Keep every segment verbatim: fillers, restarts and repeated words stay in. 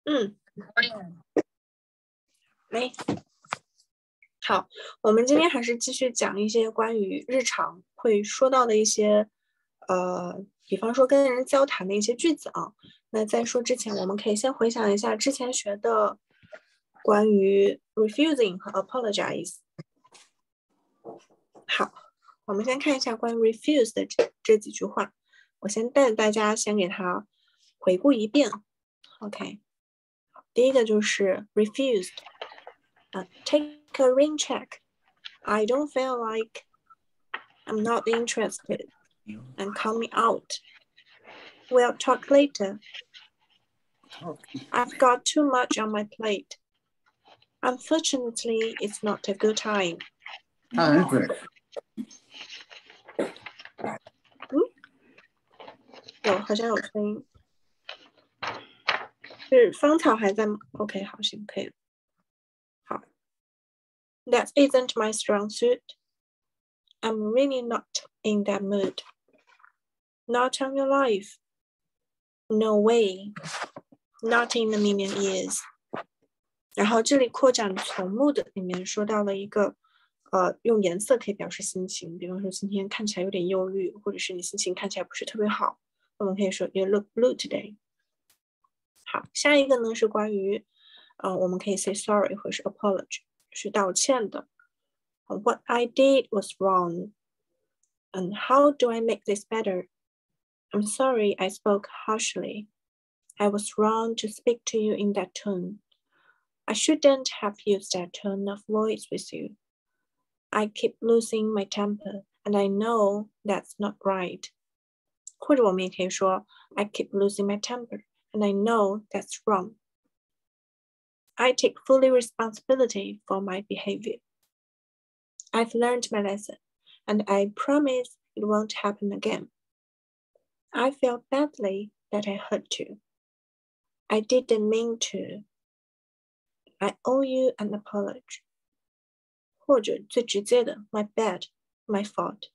嗯，没。好，我们今天还是继续讲一些关于日常会说到的一些，呃，比方说跟人交谈的一些句子啊。那在说之前，我们可以先回想一下之前学的关于 refusing 和 apologize。好，我们先看一下关于 refuse 的这这几句话。我先带着大家先给它回顾一遍。OK， 第一个就是 refused， uh, take a rain check。I don't feel like I'm not interested and call me out. We'll talk later. I've got too much on my plate. Unfortunately, it's not a good time. 他很准。 嗯，有好像有声音。是芳草还在吗 ？OK， 好，行，可以了。好 ，That isn't my strong suit. I'm really not in that mood. Not on your life. No way. Not in a million years. 然后这里扩展从 mood 里面说到了一个，呃，用颜色可以表示心情，比方说今天看起来有点忧郁，或者是你心情看起来不是特别好，我们可以说 You look blue today。好，下一个呢是关于，呃，我们可以 say sorry 或者是 apology， 是道歉的。What I did was wrong, and how do I make this better? I'm sorry I spoke harshly. I was wrong to speak to you in that tone. I shouldn't have used that tone of voice with you. I keep losing my temper, and I know that's not right. 或者我们也可以说 I keep losing my temper, and I know that's wrong. I take fully responsibility for my behavior. I've learned my lesson, and I promise it won't happen again. I feel badly that I hurt you. I didn't mean to. I owe you an apology. 或者最直接的 my bad, my fault.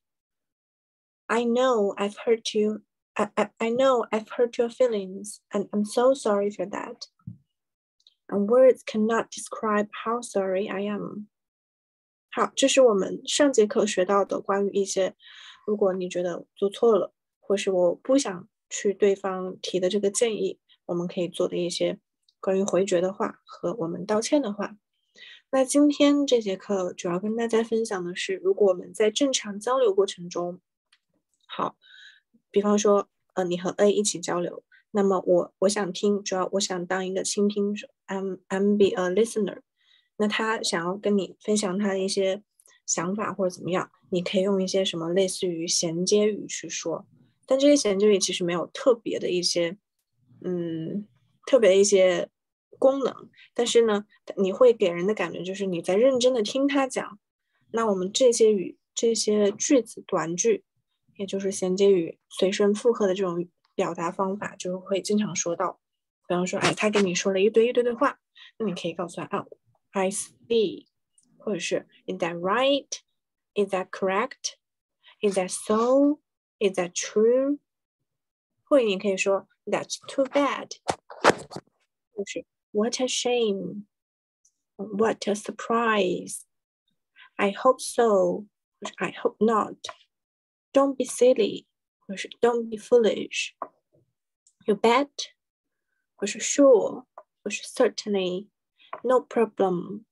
I know I've hurt you. I, I, I know I've hurt your feelings, and I'm so sorry for that. And words cannot describe how sorry I am. 好，这是我们上节课学到的关于一些，如果你觉得做错了，或是我不想去对方提的这个建议，我们可以做的一些关于回绝的话和我们道歉的话。那今天这节课主要跟大家分享的是，如果我们在正常交流过程中，好，比方说，呃，你和 A 一起交流，那么我我想听，主要我想当一个倾听者 ，I'm I'm be a listener。那他想要跟你分享他的一些想法或者怎么样，你可以用一些什么类似于衔接语去说，但这些衔接语其实没有特别的一些，嗯，特别的一些功能，但是呢，你会给人的感觉就是你在认真的听他讲。那我们这些语、这些句子、短句，也就是衔接语随声附和的这种表达方法，就会经常说到。比方说，哎，他跟你说了一堆一堆的话，那你可以告诉他啊。I see， 或者是 Is that right? Is that correct? Is that so? Is that true? 或者你可以说 That's too bad， 或是 What a shame? What a surprise? I hope so. I hope not. Don't be silly. 或是 Don't be foolish. You bet. 或是 Sure. 或是 Certainly.No problem.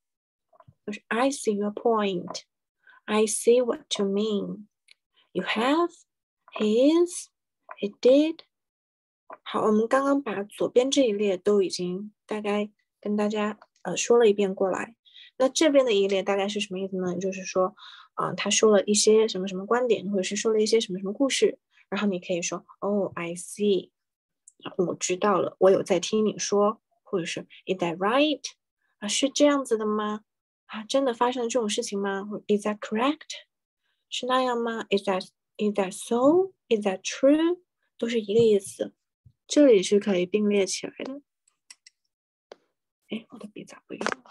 I see your point. I see what you mean. You have, his, it did. 好，我们刚刚把左边这一列都已经大概跟大家呃说了一遍过来。那这边的一列大概是什么意思呢？就是说，啊、呃，他说了一些什么什么观点，或者是说了一些什么什么故事，然后你可以说，Oh, I see. 我知道了，我有在听你说，或者是 Is that right? 啊，是这样子的吗？啊，真的发生了这种事情吗 ？Is that correct? 是那样吗 ？Is that Is that so? Is that true? 都是一个意思，这里是可以并列起来的。哎，我的笔咋不用了？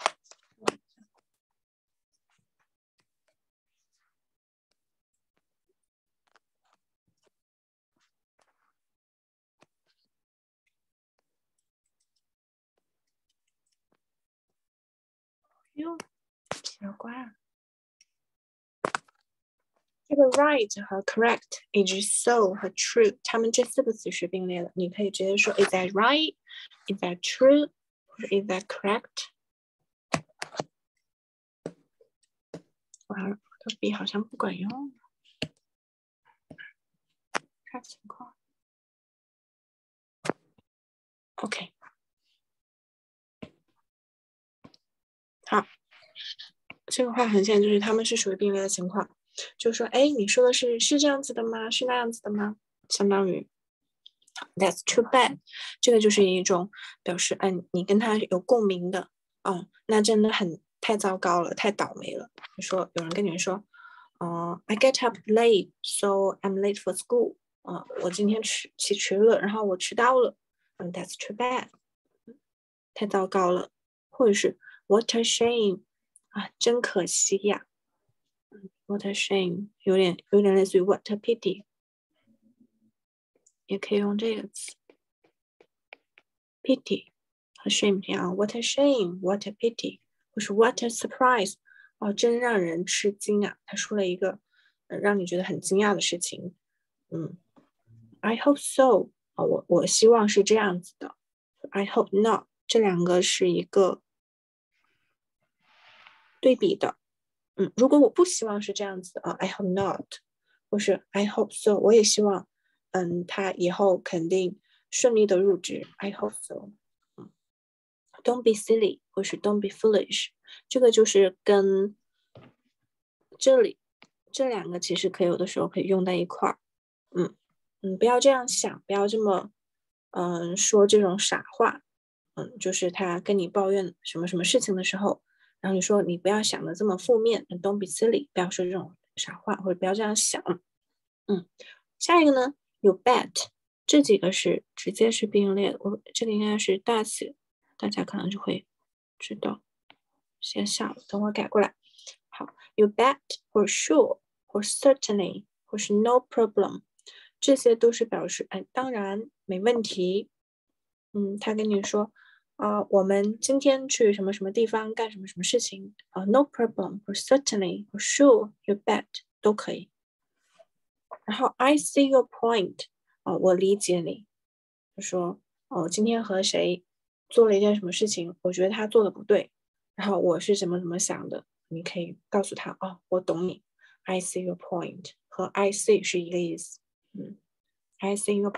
哟，奇了怪了。这个 right 和 correct 以及 so 和 true， 它们这四个词是并列的。你可以直接说 Is that right? Is that true? 或者 Is that correct? 哇，我的笔好像不管用，看情况。OK， 好，这个话很显然就是它们是属于并列的情况。就说，哎，你说的是是这样子的吗？是那样子的吗？相当于 That's too bad， 这个就是一种表示，嗯，你跟他有共鸣的，嗯，那真的很太糟糕了，太倒霉了。你说有人跟你说，嗯、呃、，I get up late, so I'm late for school。啊，我今天迟起迟了，然后我迟到了。嗯 ，That's too bad， 太糟糕了。或者是 What a shame， 啊，真可惜呀。What a shame， 有点有点类似于 What a pity， 也可以用这个词 pity 和 shame 这样。What a shame， What a pity， 或是 What a surprise， 哦，真让人吃惊啊！他说了一个、呃、让你觉得很惊讶的事情。嗯 ，I hope so， 哦，我我希望是这样子的。I hope not， 这两个是一个对比的。嗯，如果我不希望是这样子的啊 ，I hope not， 或是 I hope so， 我也希望，嗯，他以后肯定顺利的入职 ，I hope so。嗯 ，Don't be silly， 或是 Don't be foolish， 这个就是跟这里这两个其实可以有的时候可以用在一块儿。嗯嗯，不要这样想，不要这么，嗯，说这种傻话。嗯，就是他跟你抱怨什么什么事情的时候。然后你说你不要想的这么负面 ，Don't be silly， 不要说这种傻话，或者不要这样想。嗯，下一个呢有 bet， 这几个是直接是并列的，我这个应该是大写，大家可能就会知道。先下了，等我改过来。好，有 bet 或 sure 或 certainly 或是 no problem， 这些都是表示哎，当然没问题。嗯，他跟你说。啊、uh, 我们今天去什么什么地方干什么什么事情啊、uh, ？No problem， 或 certainly， 或 sure，you bet 都可以。然后 I see your point， 啊、uh, 我理解你。就说哦，今天和谁做了一件什么事情，我觉得他做的不对，然后我是怎么怎么想的，你可以告诉他哦，我懂你。I see your point 和 I see 是一个意思。嗯 ，I see your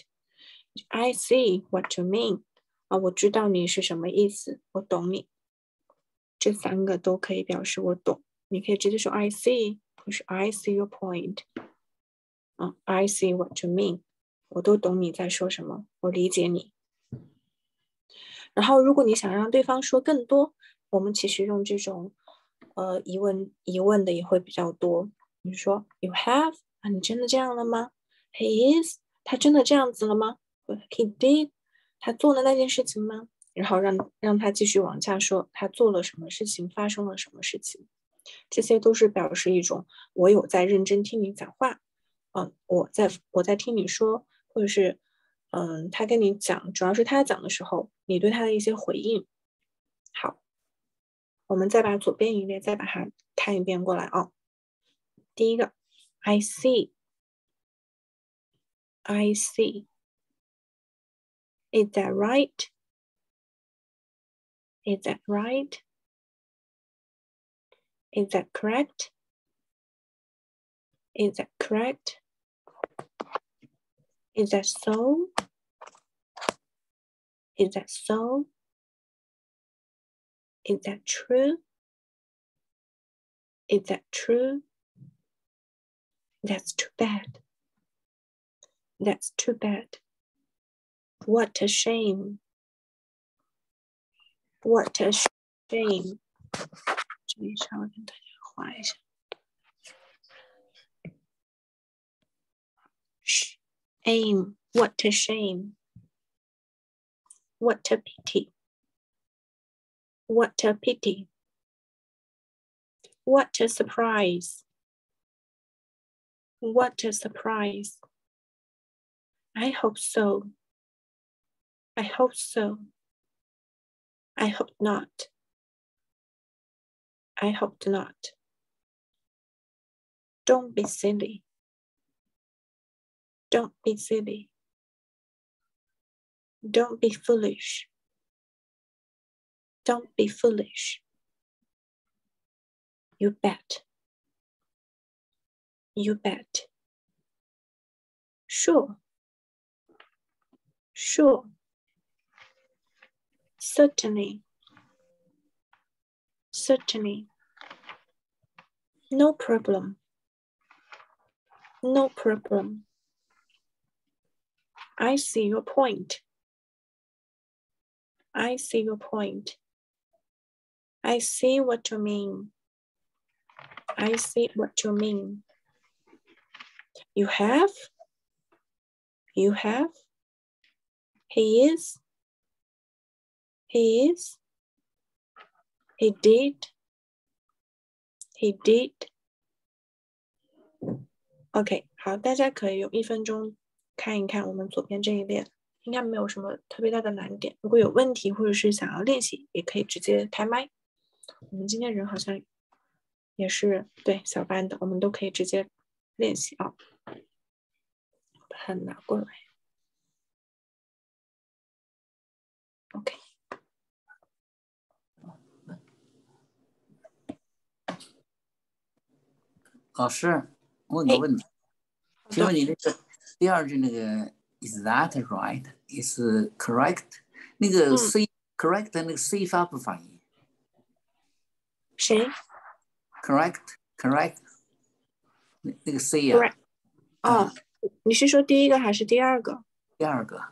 point。I see what you mean。啊，我知道你是什么意思，我懂你。这三个都可以表示我懂。你可以直接说 I see， 或是 I see your point。啊 ，I see what you mean， 我都懂你在说什么，我理解你。然后，如果你想让对方说更多，我们其实用这种呃疑问疑问的也会比较多。你说 You have 啊，你真的这样了吗 ？He is， 他真的这样子了吗 ？He did。他做了那件事情吗？然后让让他继续往下说，他做了什么事情，发生了什么事情，这些都是表示一种我有在认真听你讲话，嗯，我在我在听你说，或者是嗯，他跟你讲，主要是他讲的时候，你对他的一些回应。好，我们再把左边一列再把它看一遍过来啊。第一个 ，I see，I see。Is that right? Is that right? Is that correct? Is that correct? Is that so? Is that so? Is that true? Is that true? That's too bad. That's too bad. What a shame. What a shame. 这里稍微跟大家画一下。Shame. What a shame. What a pity. What a pity. What a surprise. What a surprise. I hope so. I hope so. I hope not. I hope not. Don't be silly. Don't be silly. Don't be foolish. Don't be foolish. You bet. You bet. Sure. Sure. Certainly. Certainly. No problem. No problem. I see your point. I see your point. I see what you mean. I see what you mean. You have? You have? He is? He is? He did? He did? OK， 好，大家可以用一分钟看一看我们左边这一列，应该没有什么特别大的难点。如果有问题或者是想要练习，也可以直接开麦。我们今天人好像也是对小班的，我们都可以直接练习啊。把它拿过来。OK。 老师，问个问题，请问你那个第二句那个 is that right is correct 那个 C、嗯、correct 那个 C 发不发音？ 谁 ？correct correct 那那个 C 呀、 啊？哦、嗯，你是说第一个还是第二个？ 第二个。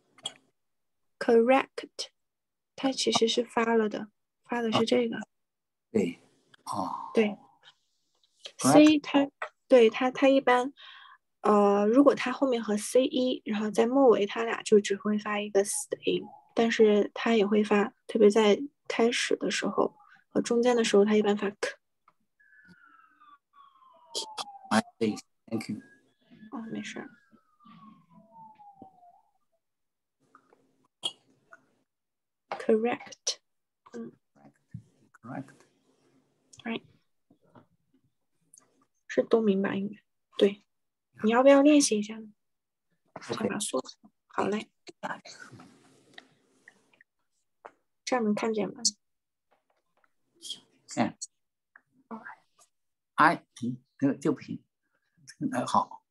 correct， 它其实是发了的，发的是这个。 哦、对，哦， 对。C 它对它它一般，呃，如果它后面和 C 一，然后在末尾它俩就只会发一个 C， 但是它也会发，特别在开始的时候和中间的时候，它一般发 K。 I see, thank you。 哦，没事。Correct。嗯。 Correct。 Right。是都明白应该对，你要不要练习一下呢？先把缩好嘞，这样能看见吗？ 看。I 就就不行，好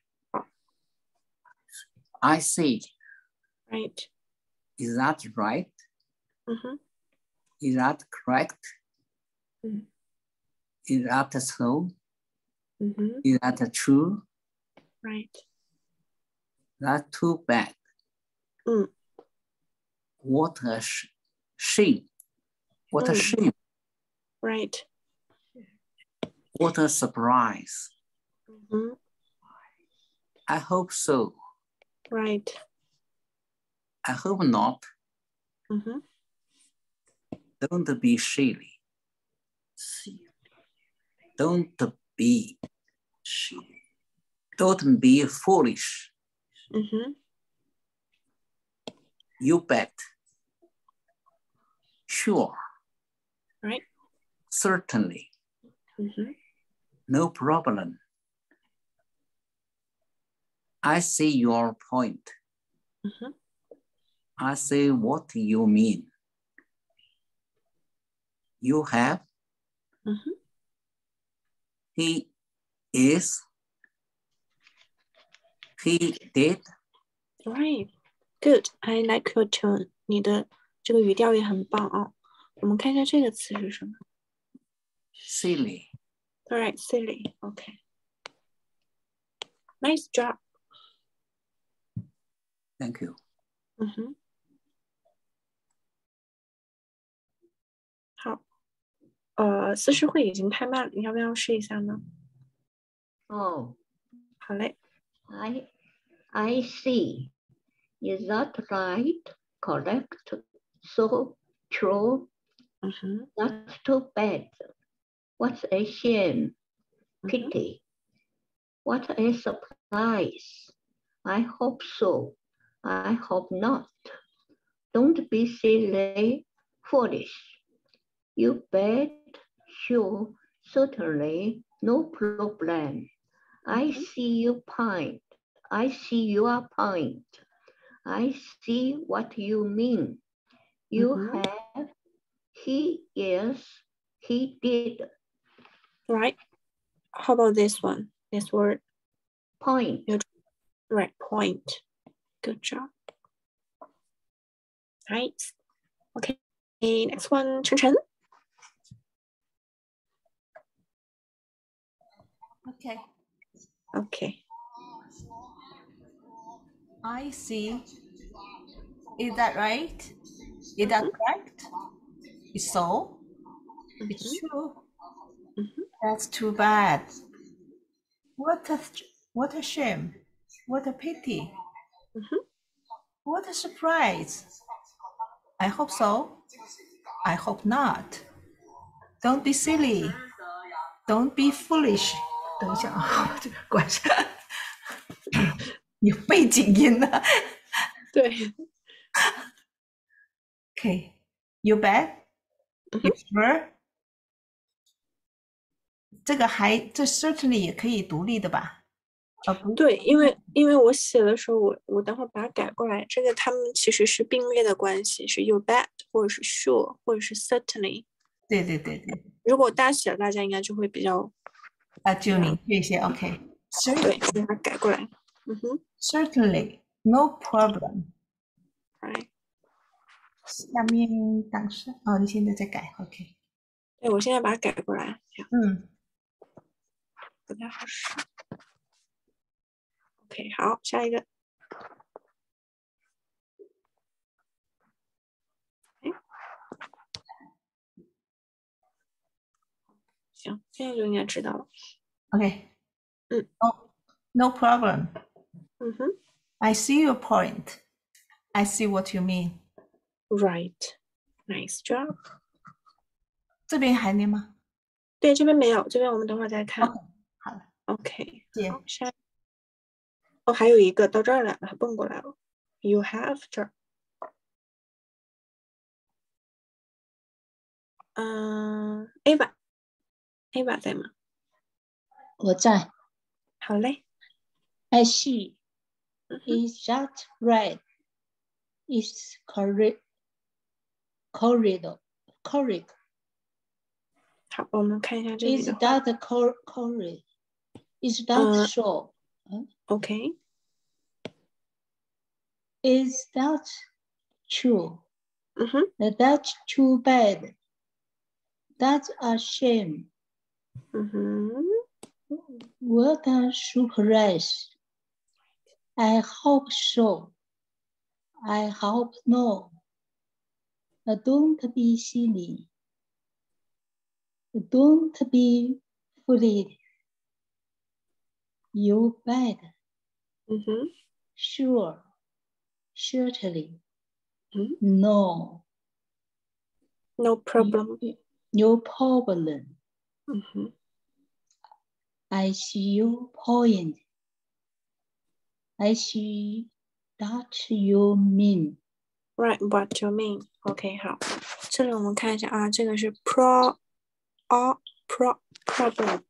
，OK。I see. Right. Is that right? 嗯哼。 Is that correct? 嗯。 Is that so? 嗯哼。 Is that true? Right. That's too bad. 嗯。 What a shame. What a shame. Right. What a surprise. 嗯哼。 I hope so. Right. I hope not. 嗯哼。 Don't be silly. Don't be silly. Don't be foolish. 嗯哼。 You bet. Sure. Right. Certainly. 嗯哼。 No problem. I see your point. 嗯哼。 I see what you mean. You have. 嗯哼。 He is. He did. Right. Good. I like your tone. 你的这个语调也很棒啊。我们看一下这个词是什么 ？Silly. Alright, silly. Okay. Nice job. Thank you. 嗯哼。好。呃，思诗会已经开麦了，你要不要试一下呢？ 哦， 好嘞。 I I see. Is that right? Correct. So true. 嗯哼。 That's too bad. What a shame. Pity. What a surprise. I hope so. I hope not. Don't be silly, foolish. You bet. sure, certainly, no problem. I see your point. I see your point. I see what you mean. You Mm-hmm. have, he is, he did. Right. How about this one? This word. Point. Right, point. Good job. Nice. Okay, next one, Chen Chen. Okay. Okay. I see. Is that right? Is that correct? It's so? It's Mm-hmm. true. Mm-hmm. That's too bad. What a, what a shame. What a pity. Mm-hmm. What a surprise. I hope so. I hope not. Don't be silly. Don't be foolish. 等一下啊，这个关上。有背景音呢。 对。 Okay. You bet. Mm-hmm. You sure? 这个还这 certainly 也可以独立的吧？啊不， 对，因为因为我写的时候，我我等会儿把它改过来。这个他们其实是并列的关系，是 you bet 或者是 sure 或者是 certainly。 对对对对。 如果大写，大家应该就会比较啊，就明确一些。OK。 对，把它改过来。嗯哼。 Certainly, no problem. Right. 下面当时哦，你现在在改 ，OK。 对，我现在把它改过来。 嗯。 不太好使。OK， 好，下一个。行，现在就应该知道了。 OK。 嗯。 Oh, no problem. 嗯哼。 I see your point. I see what you mean. Right. Nice job. 这边还念吗？ 对，这边没有，这边我们等会儿再看。 Okay, 好了。 OK。 好， 下。哦，还有一个到这儿来了，还蹦过来了。You have 这儿。嗯 ，Ava，Ava 在吗？ 我在。 好嘞。 I see. Mm-hmm. Is that right? Is correct. Correct. Correct. 好，我们看一下这里 Is 的话。 that cor correct? Is that uh, so? OK. Is that true? Mm-hmm. That's too bad. That's a shame. Mm-hmm. What a surprise. I hope so. I hope no. Don't be silly. Don't be foolish. You bet. Mm-hmm. Sure. Certainly. Mm-hmm. No. No problem. No problem. Mm-hmm. I see your point. I see that you mean. Right, what you mean? OK， 好，这里我们看一下啊，这个是 pro, or pro problem.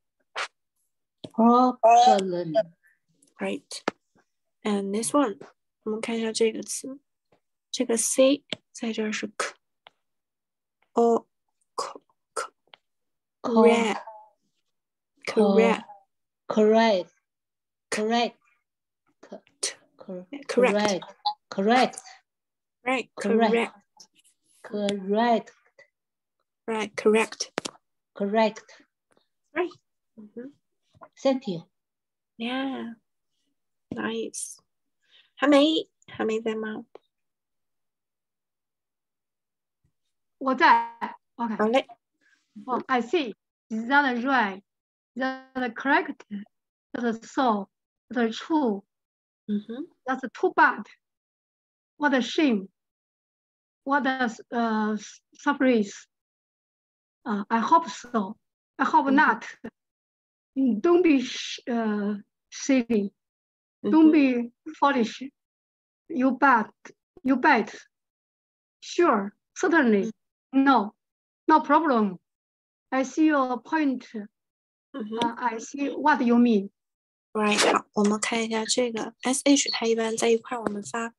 Problem. Right. And this one， 我们看一下这个词，这个 c 在这儿是 k, o k k, correct, correct, correct, correct, correct, correct, correct, right, correct, correct, correct, right, correct, correct. right. Mm-hmm. Thank you. Yeah, nice. 还没还没在吗？ 我在 OK。 好嘞。 Oh, I see. Is that right? Is that correct? That's so. That's true. Mm-hmm. That's too bad. What a shame. What a uh, surprise. Uh, I hope so. I hope Mm-hmm. not. Don't be uh, silly. Mm-hmm. Don't be foolish. You bet. You bet. Sure. Certainly. No. No problem. I see your point. 嗯哼、 uh, I see what you mean. Right， 好，我们看一下这个 sh， 它一般在一块我们发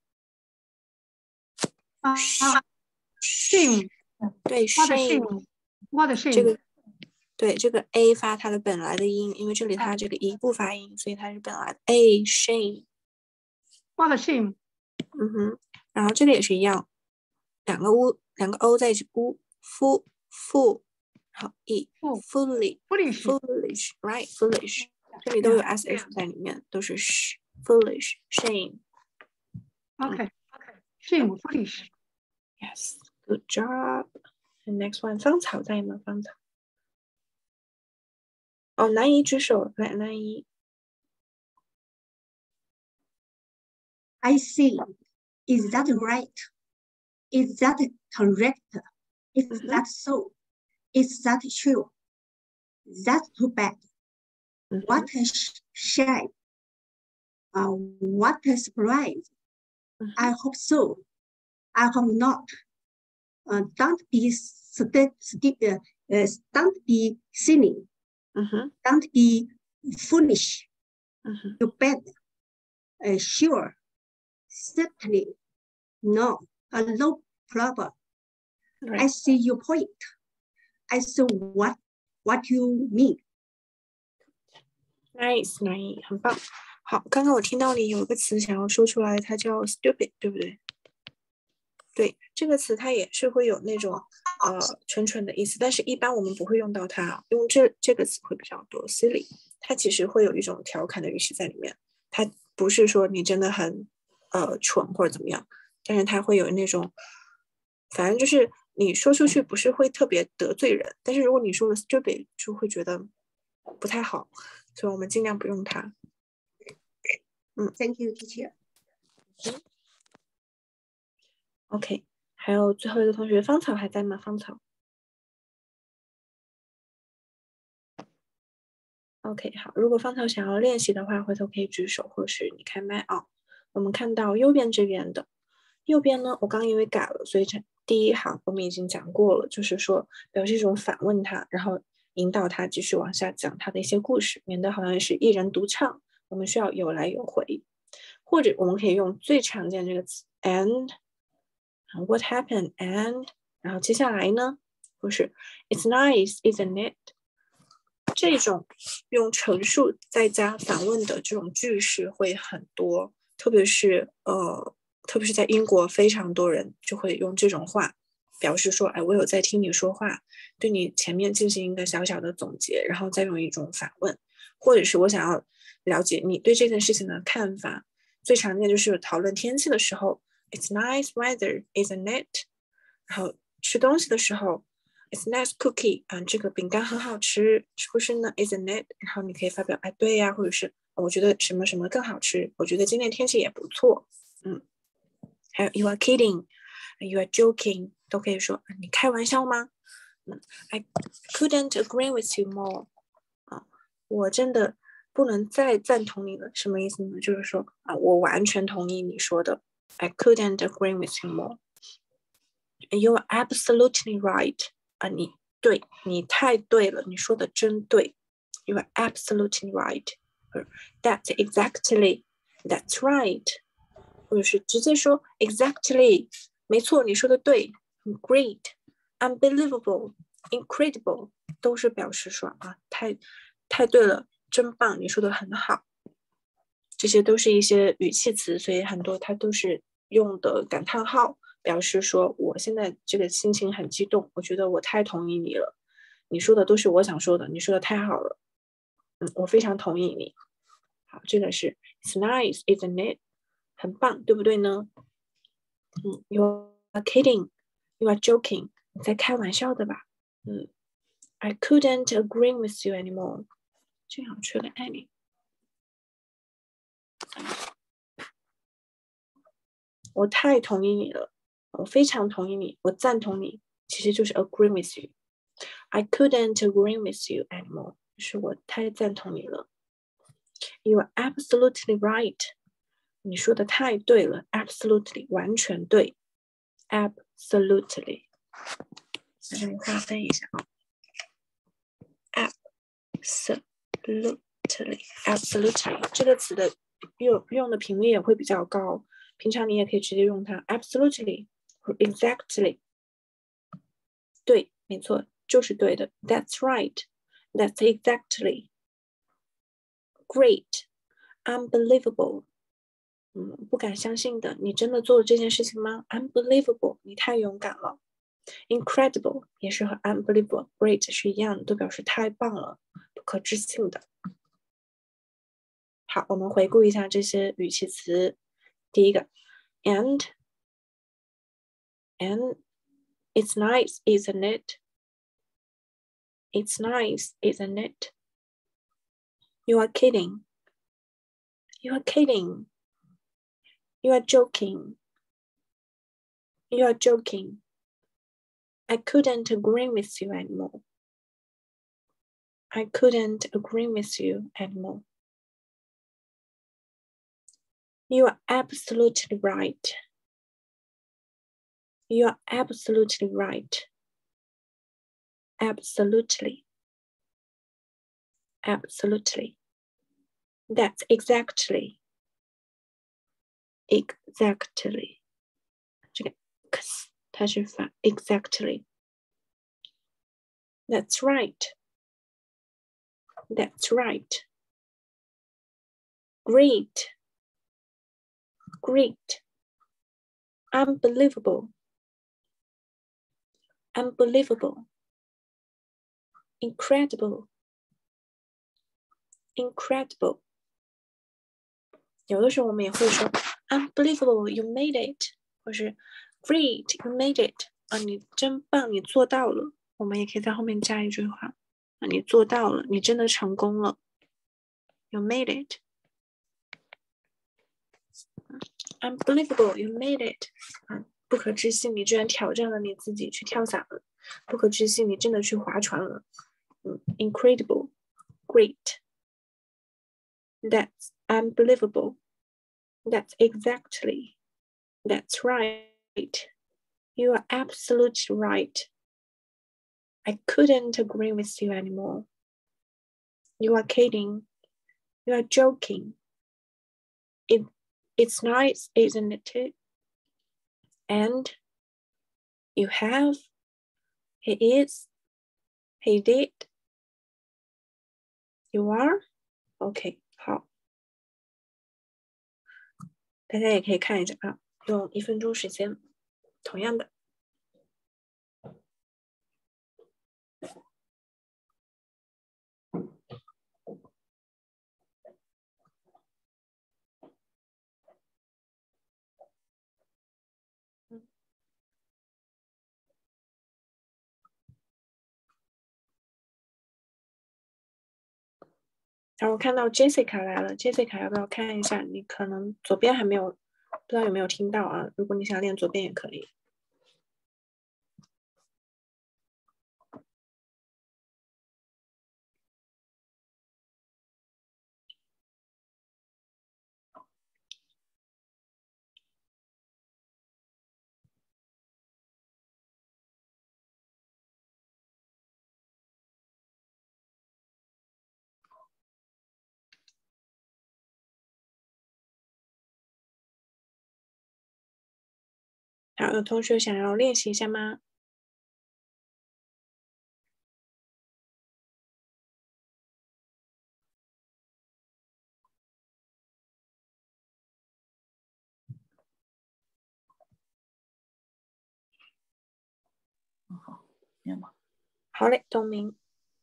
啊、uh, shame， 对 shame， what shame， 这个对这个 a 发它的本来的音，因为这里它这个一不发音，所以它是本来的 a shame。 what shame。 嗯哼，然后这个也是一样，两个 u 两个 o 在一起 u fu fu， 然后 e foolish foolish right foolish。这里都有 sh 在里面，都是 sh foolish shame。OK OK shame foolish。 Yes, good job. And next one， 芳草在吗？芳草。哦，南怡举手，来，南怡。 I see. Is that right? Is that correct? Is mm-hmm. that so? Is that true? That's too bad. Mm-hmm. What a shame. Uh, what a surprise. Mm-hmm. I hope so. I hope not. Uh, don't be st st uh, uh, don't be silly. Mm-hmm. Don't be foolish. Mm-hmm. You bet. Uh, sure. Certainly. No. Uh, no problem. Right. I see your point. I see what what you mean. Nice, nice， 很棒。好，刚刚我听到你有一个词想要说出来，它叫 stupid， 对不对？对，这个词它也是会有那种呃蠢蠢的意思，但是一般我们不会用到它，用这这个词会比较多。silly， 它其实会有一种调侃的语气在里面，它不是说你真的很呃蠢或者怎么样，但是它会有那种，反正就是你说出去不是会特别得罪人，但是如果你说了 stupid， 就会觉得不太好，所以我们尽量不用它。嗯 ，Thank you, teacher. OK， 还有最后一个同学芳草还在吗？芳草。OK， 好，如果芳草想要练习的话，回头可以举手，或是你开麦啊。我们看到右边这边的，右边呢，我刚因为改了，所以这第一行我们已经讲过了，就是说表示一种反问他，然后引导他继续往下讲他的一些故事，免得好像是一人独唱，我们需要有来有回，或者我们可以用最常见这个词 and。What happened? And 然后接下来呢，或是 It's nice, isn't it? 这种用陈述再加反问的这种句式会很多，特别是呃，特别是在英国，非常多人就会用这种话表示说，哎，我有在听你说话，对你前面进行一个小小的总结，然后再用一种反问，或者是我想要了解你对这件事情的看法。最常见就是讨论天气的时候。It's nice weather, isn't it? 然后吃东西的时候 It's nice cookie 啊，这个饼干很好吃，是不是呢 ？Isn't it? 然后你可以发表，哎，对呀，或者是我觉得什么什么更好吃，我觉得今天天气也不错，嗯。还有 You are kidding, You are joking， 都可以说你开玩笑吗？嗯 I couldn't agree with you more 啊，我真的不能再赞同你了，什么意思呢？就是说啊，我完全同意你说的。I couldn't agree with you more. You are absolutely right. 啊，你对，你太对了，你说的真对。You are absolutely right. That's exactly. That's right. 或者是直接说 exactly. 没错，你说的对。Great, unbelievable, incredible 都是表示说啊，太太对了，真棒，你说的很好。这些都是一些语气词，所以很多它都是用的感叹号，表示说我现在这个心情很激动，我觉得我太同意你了，你说的都是我想说的，你说的太好了，嗯，我非常同意你。好，这个是 It's nice, isn't it? 很棒，对不对呢？嗯 You are kidding, You are joking， 你在开玩笑的吧？嗯 I couldn't agree with you anymore， 这样缺了 any。我太同意你了，我非常同意你，我赞同你，其实就是 agree with you. I couldn't agree with you anymore， 是我太赞同你了。You are absolutely right， 你说的太对了 ，absolutely 完全对 ，absolutely。大家划分一下啊。 absolutely，absolutely 这个词的用用的频率也会比较高，平常你也可以直接用它 absolutely 或 exactly。对，没错，就是对的。That's right. That's exactly. Great. Unbelievable. 嗯，不敢相信的，你真的做了这件事情吗 ？Unbelievable. 你太勇敢了。Incredible 也是和 unbelievable, great 是一样的，都表示太棒了，不可置信的。好，我们回顾一下这些语气词。第一个 and and it's nice, isn't it? It's nice, isn't it? You are kidding. You are kidding. You are joking. You are joking. I couldn't agree with you anymore. I couldn't agree with you anymore. You are absolutely right. You are absolutely right. Absolutely. Absolutely. That's exactly. Exactly. 这个 x 它是发 exactly. That's right. That's right. Great. Great. Unbelievable. Unbelievable. Incredible. Incredible. 有的时候我们也会说 unbelievable, you made it. 或是 great, you made it. 啊，你真棒，你做到了。我们也可以在后面加一句话，啊，你做到了，你真的成功了。You made it. Unbelievable, you made it. 啊，不可置信，你居然挑战了你自己去跳伞了。不可置信，你真的去划船了。嗯 ，incredible, great. That's unbelievable. That's exactly. That's right. You are absolutely right. I couldn't agree with you anymore. You are kidding. You are joking. It, it's nice, isn't it? And you have. He is. He did. You are. OK, 好。大家也可以看一下啊，用一分钟时间，同样的。然后我看到 Jessica 来了 ，Jessica 要不要看一下？你可能左边还没有，不知道有没有听到啊？如果你想练左边也可以。好，有同学想要练习一下吗？ 好，念吧。 好嘞，东明。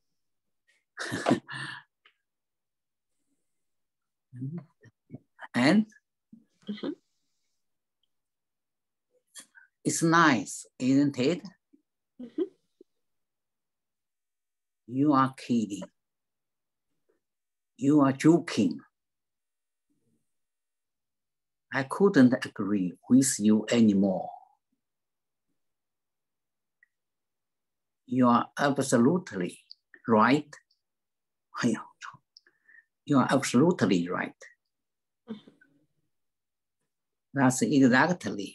And mm-hmm. It's nice, isn't it? Mm-hmm. You are kidding. You are joking. I couldn't agree with you anymore. You are absolutely right. You are absolutely right. That's exactly.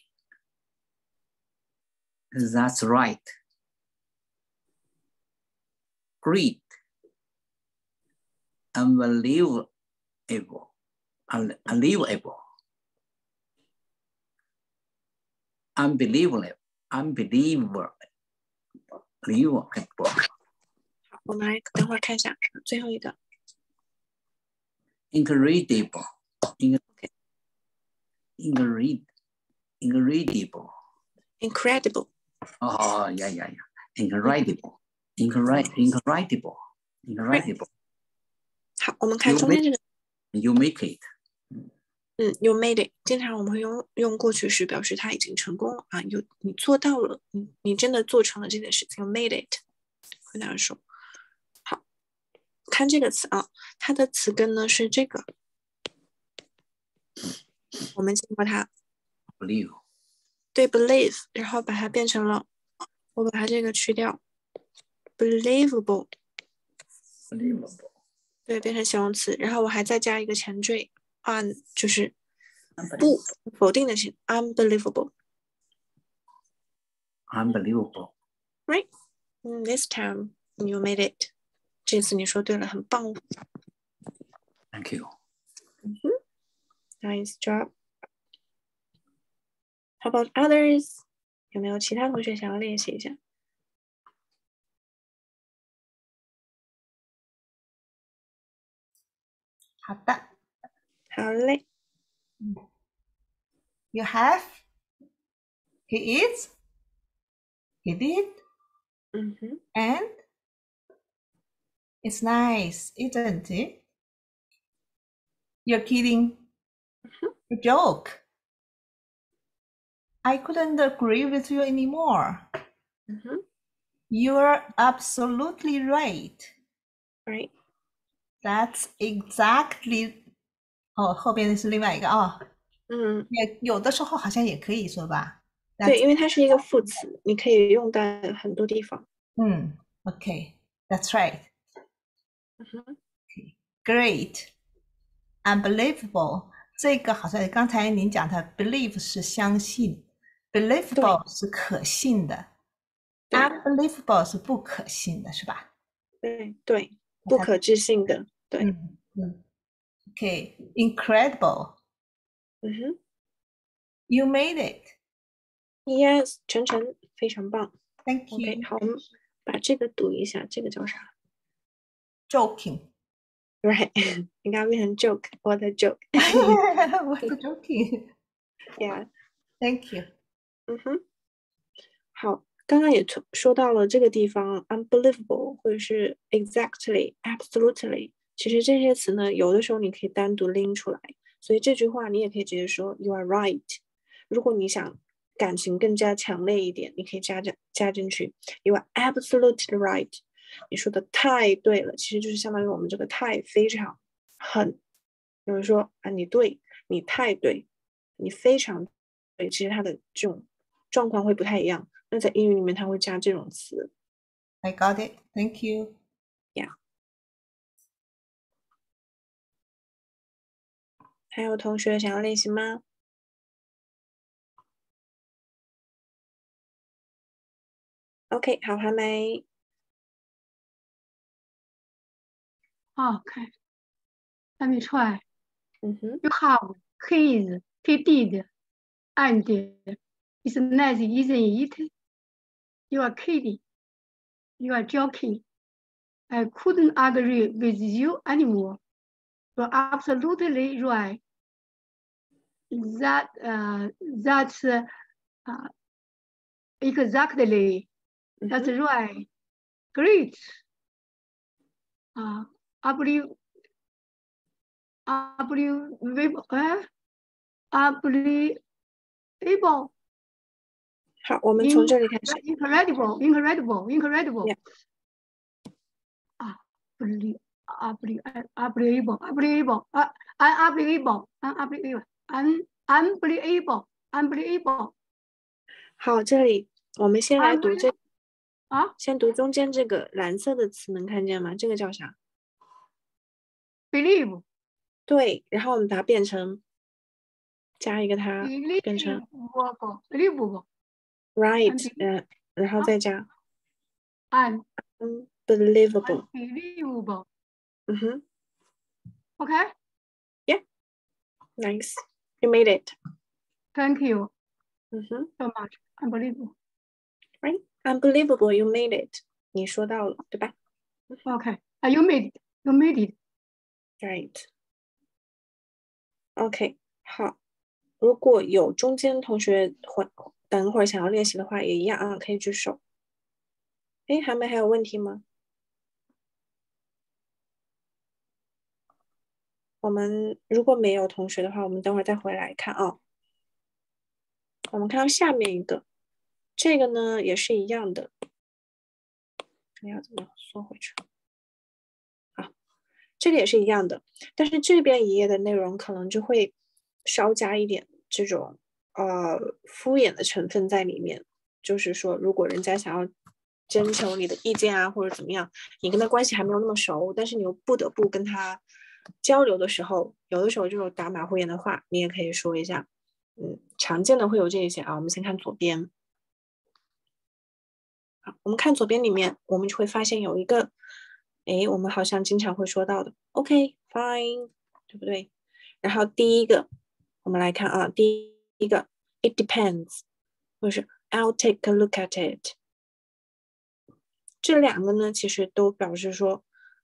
That's right. Great. unbelievable, unbelievable, unbelievable, unbelievable, unbelievable. 我们来等会儿看一下最后一个 incredible, incredible, incredible, incredible. oh yeah yeah yeah, incredible, incredible, incredible, incredible. 好，我们看中间这个 you make it. 嗯 you made it 经常我们会用用过去时表示它已经成功了啊，有你做到了，你你真的做成了这件事情 you made it 会那样说。好，看这个词啊，它的词根呢是这个，我们见过它 believe 对 believe 然后把它变成了，我把它这个去掉 believable believable 对，变成形容词，然后我还再加一个前缀 un 就是不否定的形 unbelievable unbelievable right this time you made it 这次你说对了，很棒。 thank you. Nice job. How about others? 有没有其他同学想要练习一下？ 好的。 好嘞。 You have, he is, he did, 嗯哼 and it's nice, isn't it? You're kidding. A joke. I couldn't agree with you anymore. 嗯哼 You're absolutely right. right That's exactly. 哦，后边的是另外一个啊。 嗯， 也有的时候好像也可以说吧。 对，因为它是一个副词，你可以用在很多地方。 嗯 ，OK, that's right. 嗯哼 Great, unbelievable. 这个好像刚才您讲的 believe 是相信 ，believable 是可信的 ，unbelievable 是不可信的，是吧？ 对对，不可置信的，对。 嗯嗯。OK, incredible. 嗯哼 You made it. Yes，晨晨非常棒。 Thank you. OK， 好，我们把这个读一下，这个叫啥 Joking. ？Right， 你刚刚变成 joke， 我的 joke。 我的 joking. Yeah， Thank you. 嗯哼，好，刚刚也说到了这个地方 unbelievable 或者是 exactly absolutely， 其实这些词呢有的时候你可以单独拎出来，所以这句话你也可以直接说 you are right。 如果你想感情更加强烈一点，你可以加加加进去 you are absolutely right。 你说的太对了，其实就是相当于我们这个太非常很，有人说啊你对，你太对，你非常对，其实它的这种状况会不太一样。那在英语里面它会加这种词。 I got it. Thank you. Yeah。 还有同学想要练习吗？ OK， 好，还没。 Okay, let me try. 嗯哼 You have, he is, he did, and it's nice, isn't it? You are kidding. You are joking. I couldn't agree with you anymore. You're absolutely right. That uh, that's uh, uh, exactly. 嗯 That's 哼 right. Great. Uh, unbelievable. Unbelievable. Uh, unbelievable. 好，我们从这里开始。 Incredible. Incredible. Incredible. Yeah. Unbelievable. Unbelievable. Unbelievable. Uh, unbelievable. Unbelievable. Un- Unbelievable. Unbelievable. 好，这里我们先来读这啊， 先读中间这个蓝色的词，能看见吗？这个叫啥？ Believe. 对，然后我们把它变成加一个它，变成 Believable. Believable. right， 嗯，然后再加 Un- unbelievable。 Unbelievable. 嗯哼 Okay? Yeah. Nice. You made it. Thank you Mm-hmm. so much. Unbelievable. Right? Unbelievable. You made it. 你说到了，对吧？ Okay. Uh, you made it. You made it. Right. OK. 好。如果有中间同学会等会儿想要练习的话，也一样啊，可以举手。哎，还没还有问题吗？我们如果没有同学的话，我们等会儿再回来看啊。我们看到下面一个，这个呢也是一样的。要怎么缩回去？好，这个也是一样的，但是这边一页的内容可能就会稍加一点这种呃敷衍的成分在里面。就是说，如果人家想要征求你的意见啊，或者怎么样，你跟他关系还没有那么熟，但是你又不得不跟他交流的时候，有的时候这种打马虎眼的话，你也可以说一下。嗯，常见的会有这些啊。我们先看左边。好，我们看左边里面，我们就会发现有一个，哎，我们好像经常会说到的 ，OK fine， 对不对？然后第一个，我们来看啊，第一个 it depends， 或者是 I'll take a look at it。这两个呢，其实都表示说，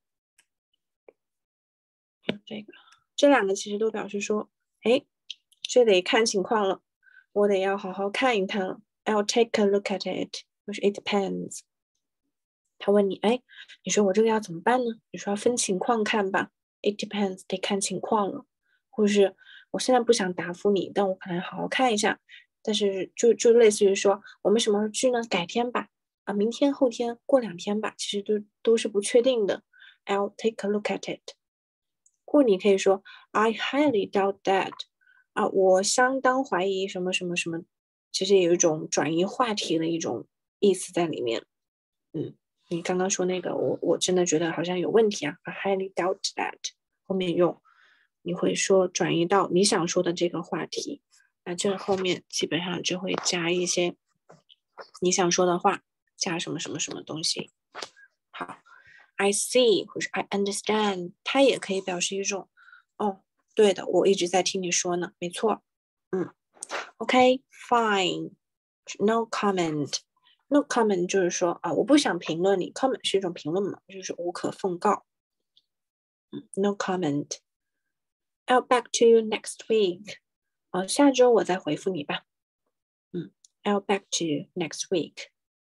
这个这两个其实都表示说，哎，这得看情况了，我得要好好看一看了。I'll take a look at it， 或是 it depends。他问你，哎，你说我这个要怎么办呢？你说要分情况看吧 ，it depends， 得看情况了。或者是我现在不想答复你，但我可能好好看一下。但是就就类似于说，我们什么时候去呢？改天吧，啊，明天、后天、过两天吧，其实都都是不确定的。I'll take a look at it。或你可以说 I highly doubt that， 啊，我相当怀疑什么什么什么，其实有一种转移话题的一种意思在里面。嗯。你刚刚说那个，我我真的觉得好像有问题啊 I highly doubt that， 后面用你会说转移到你想说的这个话题，那这后面基本上就会加一些你想说的话，加什么什么什么东西。好 I see 或是 I understand， 它也可以表示一种哦，对的，我一直在听你说呢，没错。嗯 OK fine no comment。No comment 就是说啊，我不想评论你。comment 是一种评论嘛，就是无可奉告。嗯 No comment. I'll back to you next week. 啊，下周我再回复你吧。嗯 I'll back to you next week.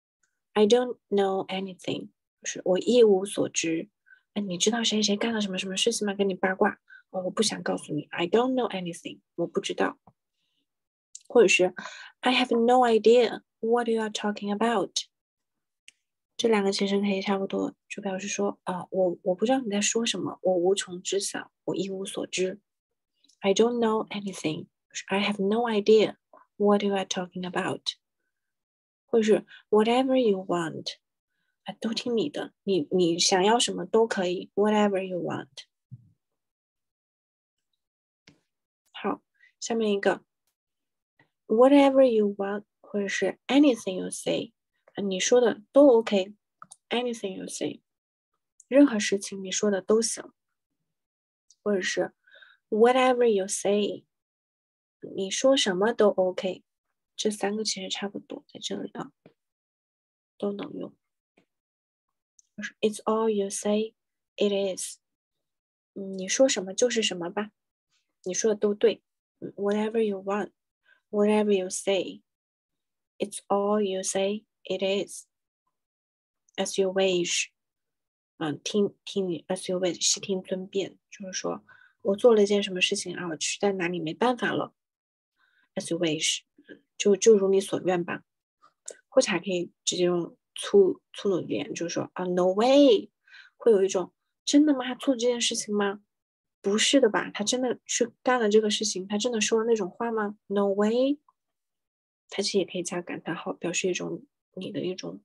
I don't know anything. 就是我一无所知。哎，你知道谁谁干了什么什么事情吗？跟你八卦。哦，我不想告诉你。I don't know anything. 我不知道。或者是 I have no idea what you are talking about。这两个其实可以差不多，就表示说啊，我我不知道你在说什么，我无从知晓，我一无所知。I don't know anything. I have no idea what you are talking about. 或者是 whatever you want， 啊，都听你的，你你想要什么都可以 ，whatever you want。好，下面一个 whatever you want， 或者是 anything you say。你说的都 OK，anything you say， 任何事情你说的都行，或者是 whatever you say， 你说什么都 OK， 这三个其实差不多，在这里啊都能用。It's all you say, it is。你说什么就是什么吧，你说的都对。Whatever you want, whatever you say, it's all you say.It is as you wish， 嗯，听听你 as you wish， 悉听尊便，就是说我做了一件什么事情啊，我实在拿你没办法了 ，as you wish， 就就如你所愿吧，或者还可以直接用粗粗鲁一点，就是说啊 ，no way， 会有一种真的吗？他做这件事情吗？不是的吧？他真的去干了这个事情？他真的说了那种话吗 ？No way， 它其实也可以加感叹号，表示一种你的一种。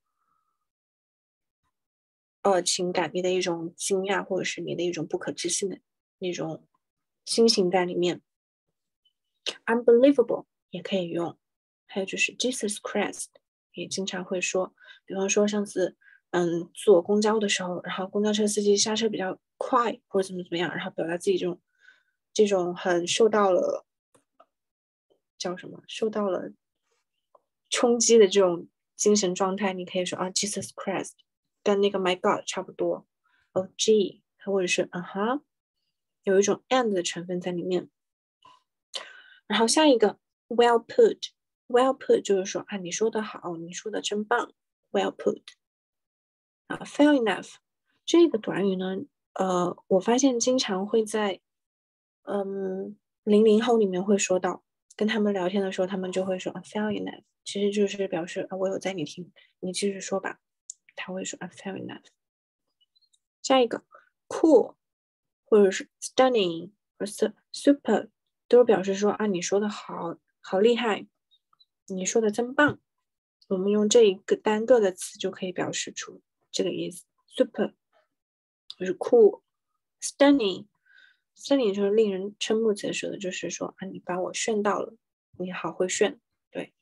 呃，情感，你的一种惊讶，或者是你的一种不可置信的那种心情在里面。Unbelievable 也可以用，还有就是 Jesus Christ 也经常会说，比方说上次嗯，坐公交的时候，然后公交车司机刹车比较快，或者怎么怎么样，然后表达自己这种这种很受到了叫什么，受到了冲击的这种精神状态，你可以说啊 ，Jesus Christ， 跟那个 My God 差不多 ，Oh gee， 或者是啊哈，有一种 and 的成分在里面。然后下一个 well put，well put 就是说啊，你说的好，你说的真棒 ，well put。啊 ，fair enough 这个短语呢，呃，我发现经常会在嗯零零后里面会说到，跟他们聊天的时候，他们就会说啊 fair enough，其实就是表示啊我有在你听，你继续说吧，他会说啊 fair enough。下一个 cool 或者是 stunning 或者 super 都是表示说啊你说的好好厉害，你说的真棒，我们用这一个单个的词就可以表示出这个意思 super 就是 cool stunning stunning 就是令人瞠目结舌的，就是说啊你把我炫到了，你好会炫。对，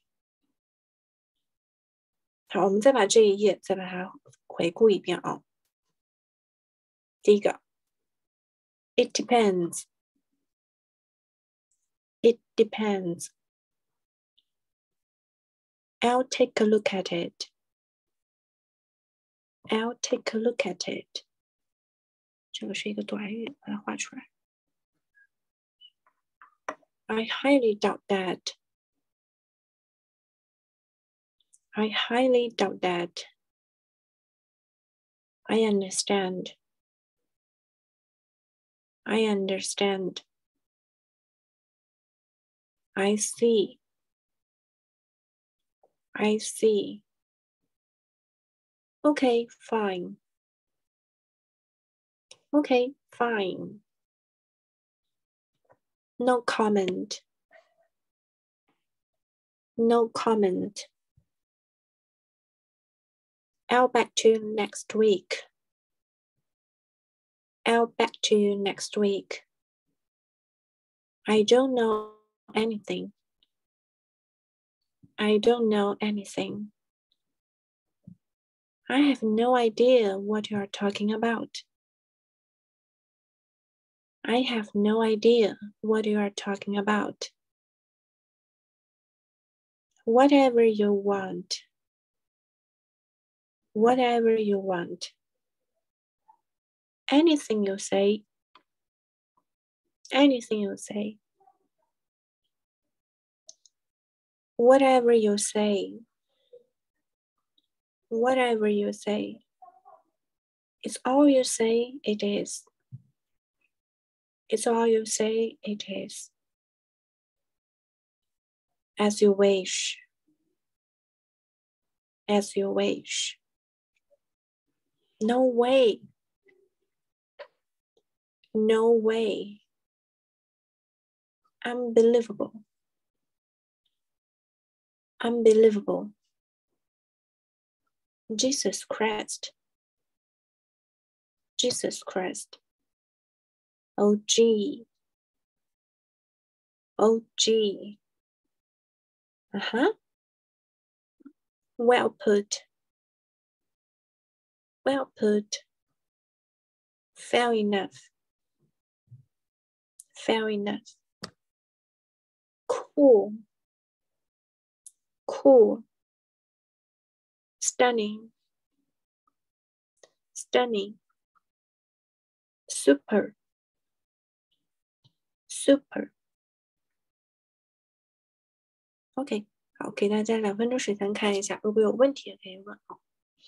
好，我们再把这一页再把它回顾一遍啊。第一个 it depends it depends I'll take a look at it I'll take a look at it 这个是一个短语，把它画出来。I highly doubt that. I highly doubt that. I understand. I understand. I see. I see. Okay, fine. Okay, fine. No comment. No comment. I'll back to you next week. I'll back to you next week. I don't know anything. I don't know anything. I have no idea what you are talking about. I have no idea what you are talking about. Whatever you want. Whatever you want. Anything you say. Anything you say. Whatever you say. Whatever you say. It's all you say it is. It's all you say it is. As you wish. As you wish. No way. No way. Unbelievable. Unbelievable. Jesus Christ. Jesus Christ. Oh gee. Oh gee. Uh-huh. Well put. Well put. Fair enough. Fair enough. Cool. Cool. Stunning. Stunning. Super. Super. OK， 好，给大家两分钟时间看一下，如果有问题也可以问啊。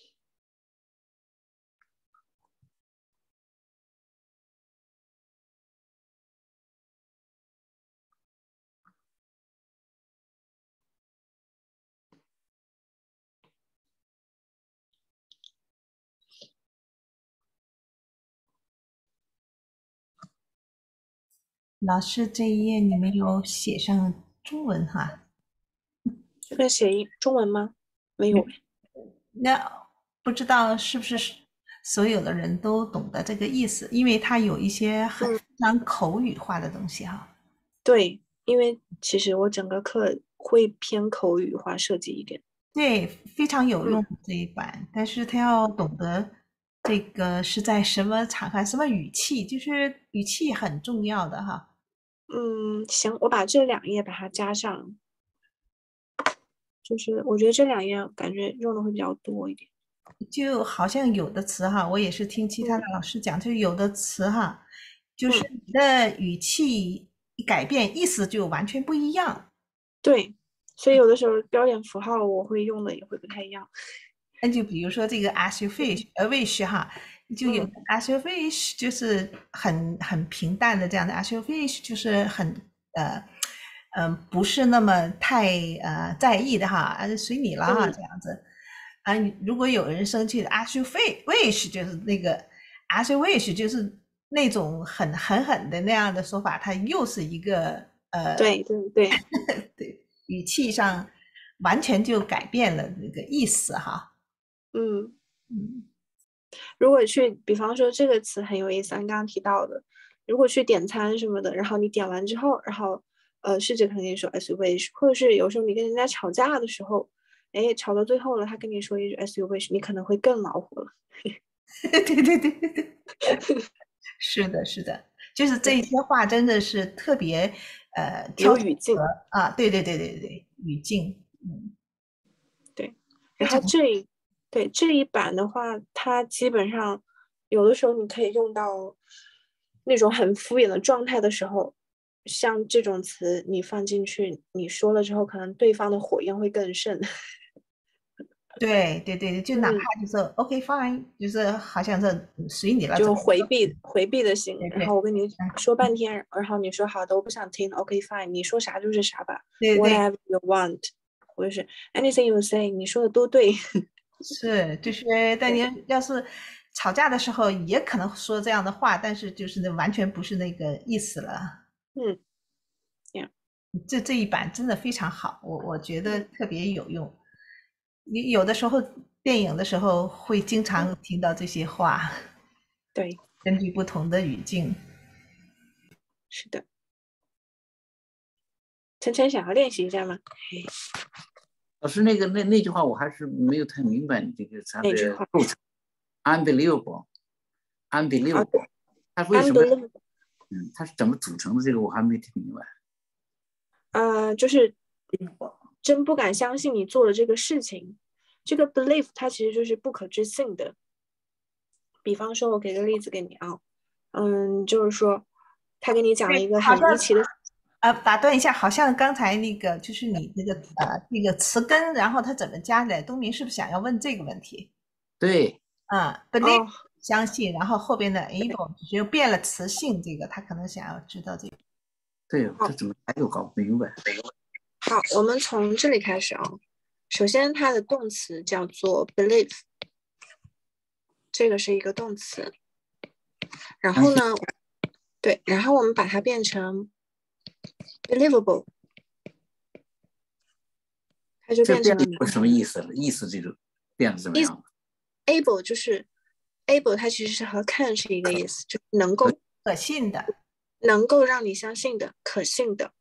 老师，这一页你没有写上中文哈？ 这个写中文吗？没有。 那不知道是不是所有的人都懂得这个意思，因为它有一些很非常口语化的东西哈。 对，因为其实我整个课会偏口语化设计一点。 对，非常有用这一版，但是他要懂得这个是在什么场合、什么语气，就是语气很重要的哈。 嗯，行，我把这两页把它加上，就是我觉得这两页感觉用的会比较多一点。 就好像有的词哈，我也是听其他的老师讲，就有的词哈，就是你的语气一改变，意思就完全不一样。 对，所以有的时候标点符号我会用的也会不太一样。 那就比如说这个 as you wish，呃 wish 哈，就有 as you wish 就是很很平淡的这样的 as you wish 就是很呃嗯、呃、不是那么太呃在意的哈，啊随你了哈、 嗯、 这样子。啊，如果有人生气的 as you wish 就是那个 as you wish 就是那种很狠狠的那样的说法，它又是一个呃对对对对语气上完全就改变了那个意思哈。 嗯嗯， 如果去，比方说这个词很有意思，你刚刚提到的，如果去点餐什么的，然后你点完之后，然后呃，侍者可能跟你说 as you wish，或者是有时候你跟人家吵架的时候，哎，吵到最后了，他跟你说一句 as you wish，你可能会更恼火了。 对对对对对，是的，是的，就是这些话真的是特别呃有语境啊，对对对对对，语境，嗯， 对。然后这一对这一版的话，它基本上有的时候你可以用到那种很敷衍的状态的时候，像这种词你放进去，你说了之后，可能对方的火焰会更盛。 对对对，就哪怕就是、嗯、OK fine， 就是好像是随你了， 就回避回避的心。然后我跟你说半天，然后你说好的，我不想听 OK fine， 你说啥就是啥吧。 对对 Whatever you want， 或者是 anything you say， 你说的都对。 是，就是但你要是吵架的时候也可能说这样的话，但是就是完全不是那个意思了。 嗯， yeah. 这这一版真的非常好，我我觉得特别有用。你有的时候电影的时候会经常听到这些话， 对， 根据不同的语境。 是的。晨晨想要练习一下吗？ 老师，那个那那句话我还是没有太明白，你这个它的构成 ，unbelievable，unbelievable， unbelievable 它为什么？嗯，它是怎么组成的？这个我还没听明白。 呃，就是真不敢相信你做了这个事情。这个 belief 它其实就是不可置信的。比方说，我给个例子给你啊，嗯，就是说，他跟你讲了一个很离奇的。 呃，打断一下，好像刚才那个就是你那个呃那个词根，然后它怎么加的？东明是不是想要问这个问题？ 对， 嗯 ，believe、哦、相信，然后后边的 able 只有变了词性，这个他可能想要知道这个。 对，这怎么还有搞不明白？ 好，我们从这里开始啊。首先，它的动词叫做 believe， 这个是一个动词。然后呢，对，然后我们把它变成 believable， 它就变成了什么意思了？意思这个变得怎么样 ？able 就是 able， 它其实是和 can 是一个意思，就是能够可信的， 能够让你相信的，可信的。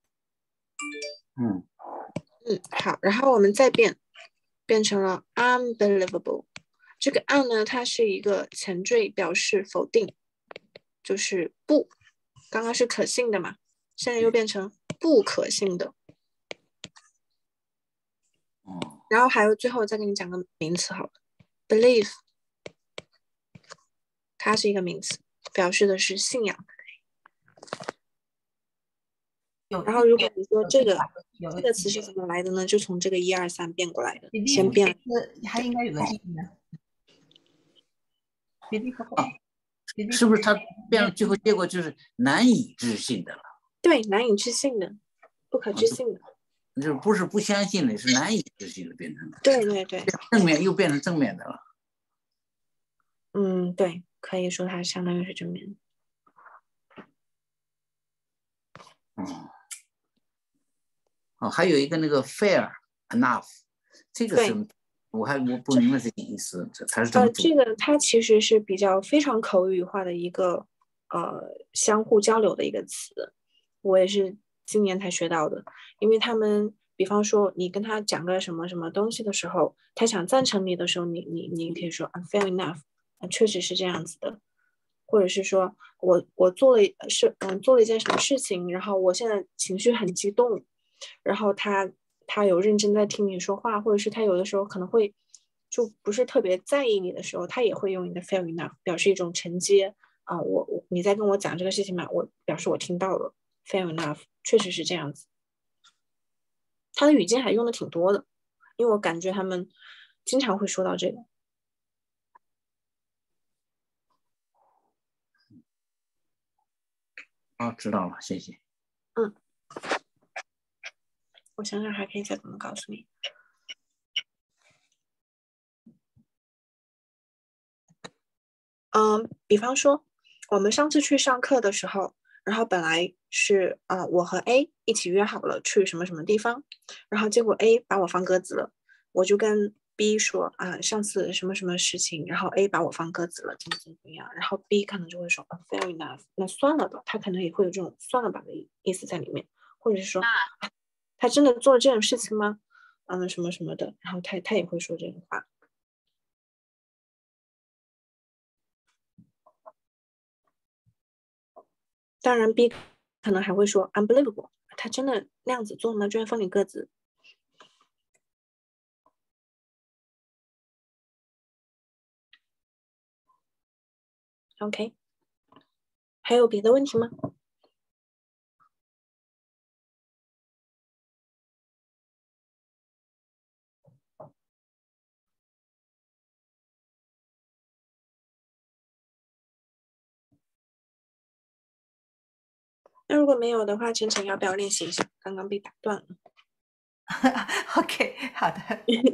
嗯嗯，好，然后我们再变，变成了 unbelievable。这个 un 呢，它是一个前缀，表示否定，就是不。刚刚是可信的嘛，现在又变成不可信的。 哦。 然后还有最后再给你讲个名词好了 ，believe， 它是一个名词，表示的是信仰。然后如果你说这个这个词是怎么来的呢？就从这个一二三变过来的，先变。 还应该有个意呢。 啊，是不是它变了？最后结果就是难以置信的了。 对，难以置信的，不可置信的。 就是不是不相信的，是难以置信的变成的。 对对对。 正面又变成正面的了。 嗯，对，可以说它相当于是正面的。 嗯。哦，还有一个那个 fair enough， 这个是我还我不明白这个意思，它是怎么？ 呃，这个它其实是比较非常口语化的一个呃相互交流的一个词，我也是今年才学到的，因为他们比方说你跟他讲个什么什么东西的时候，他想赞成你的时候，你你你可以说 I'm fair enough，啊，确实是这样子的，或者是说我我做了是嗯做了一件什么事情，然后我现在情绪很激动，然后他他有认真在听你说话，或者是他有的时候可能会就不是特别在意你的时候，他也会用你的 fair enough 表示一种承接啊，我我你在跟我讲这个事情嘛，我表示我听到了 fair enough， 确实是这样子。他的语境还用的挺多的，因为我感觉他们经常会说到这个。 哦，知道了，谢谢。 嗯，我想想还可以再怎么告诉你。嗯，比方说我们上次去上课的时候，然后本来是啊、呃，我和 A 一起约好了去什么什么地方，然后结果 A 把我放鸽子了，我就跟 B 说啊，上次什么什么事情，然后 A 把我放鸽子了，怎么怎么样，然后 B 可能就会说、oh, fair enough， 那算了吧，他可能也会有这种算了吧的意思在里面，或者是说、啊、他真的做了这种事情吗？嗯，什么什么的，然后他他也会说这种话。当然 B 可能还会说 unbelievable， 他真的那样子做吗？居然放你鸽子。OK， 还有别的问题吗？那如果没有的话，晨晨要不要练习一下？刚刚被打断了。 OK， 好的。